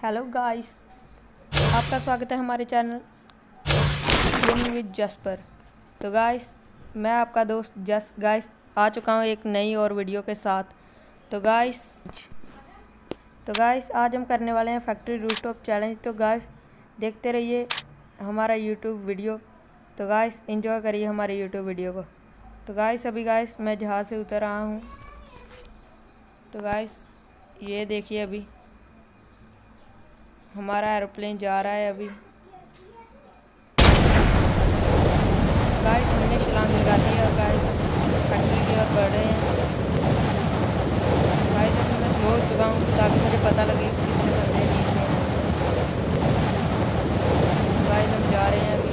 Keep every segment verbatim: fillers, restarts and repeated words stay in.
Hello guys, आपका स्वागत है हमारे चैनल गेमिंग विद जस पर। तो गाइस, मैं आपका दोस्त जस गाइस आ चुका हूँ एक नई और वीडियो के साथ। तो गाइस तो गाइस आज हम करने वाले हैं फैक्ट्री रूफटॉप चैलेंज। तो गाइस देखते रहिए हमारा यूट्यूब वीडियो। तो गाइस एंजॉय करिए हमारे यूट्यूब वीडियो को। तो गाइस अभी गाइस मैं जहाज़ से उतर रहा हूँ। तो गाइस ये देखिए अभी हमारा एरोप्लेन जा रहा है। अभी गाइस हमने छलांग लगा दी है और गाइस फैक्ट्री की ओर बढ़ रहे हैं। गाइस अभी मैं स्लो हो चुका हूँ ताकि मुझे पता लगे कितने बंदे नीचे हैं। गाइस हम जा रहे हैं अभी।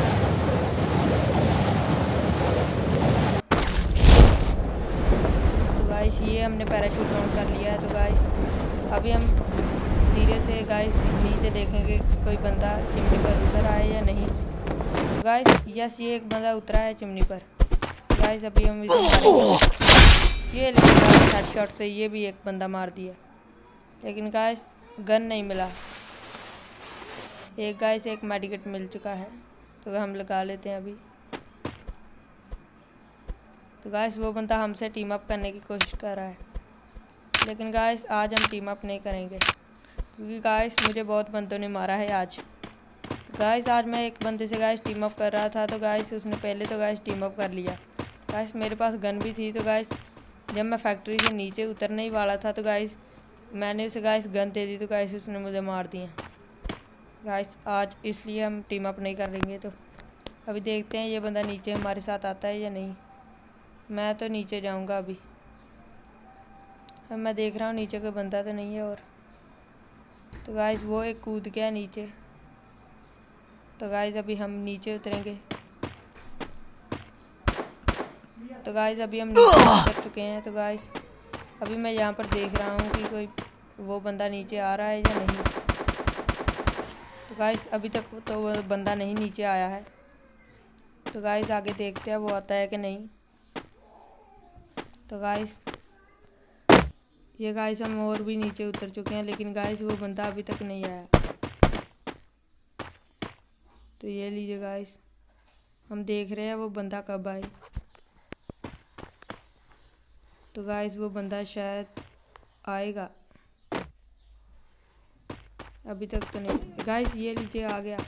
तो गाइस ये हमने पैराशूट ऑन कर लिया है। तो गाइस अभी हम धीरे से गाइस नीचे देखेंगे कोई बंदा चिमनी पर उतर आया या नहीं। तो गाइस यस ये एक बंदा उतरा है चिमनी पर। गाइस अभी हम इसे मारेंगे। ये लेकिन हेडशॉट से ये भी एक बंदा मार दिया, लेकिन गाइस गन नहीं मिला। एक गाइस एक मेडिकेट मिल चुका है तो हम लगा लेते हैं अभी। तो गाइस वो बंदा हमसे टीम अप करने की कोशिश कर रहा है, लेकिन गाइस आज हम टीम अप नहीं करेंगे क्योंकि गाइस मुझे बहुत बंदों ने मारा है आज। गाइस आज मैं एक बंदे से गाइस टीम अप कर रहा था। तो गाइस उसने पहले तो गाइस टीम अप कर लिया। गाइस मेरे पास गन भी थी। तो गाइस जब मैं फैक्ट्री से नीचे उतरने ही वाला था तो गाइस मैंने उसे गाइस गन दे दी। तो गाइस उसने मुझे मार दिया। गाइस आज इसलिए हम टीम अप नहीं करेंगे। तो अभी देखते हैं ये बंदा नीचे हमारे साथ आता है या नहीं। मैं तो नीचे जाऊँगा अभी। अब मैं देख रहा हूँ नीचे कोई बंदा तो नहीं है। और तो गाइस वो एक कूद गया नीचे। तो गाइस अभी हम नीचे उतरेंगे। तो गाइस अभी हम नीचे उतर चुके हैं। तो गाइस अभी मैं यहाँ पर देख रहा हूँ कि कोई वो बंदा नीचे आ रहा है या नहीं। तो गाइस अभी तक तो वो बंदा नहीं नीचे आया है। तो गाइस आगे देखते हैं वो आता है कि नहीं। तो गाइस ये गाइस हम और भी नीचे उतर चुके हैं, लेकिन गाइस वो बंदा अभी तक नहीं आया। तो ये लीजिए गाइस हम देख रहे हैं वो बंदा कब आए। तो गाइस वो बंदा शायद आएगा, अभी तक तो नहीं। गाइस ये लीजिए आ गया।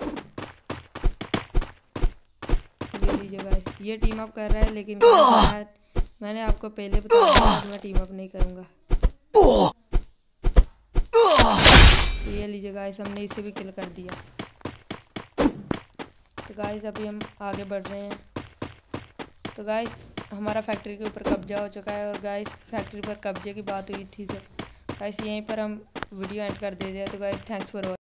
ये लीजिए गाइस ये टीम अप कर रहा है, लेकिन शायद मैंने आपको पहले बताया था मैं टीम अप नहीं करूँगा। तो ये लीजिए गाइस हमने इसे भी किल कर दिया। तो गाइस अभी हम आगे बढ़ रहे हैं। तो गाइस हमारा फैक्ट्री के ऊपर कब्जा हो चुका है। और गाइस फैक्ट्री पर कब्जे की बात हुई थी। तो गाइस यहीं पर हम वीडियो एंड कर देते हैं। तो गाइस थैंक्स फॉर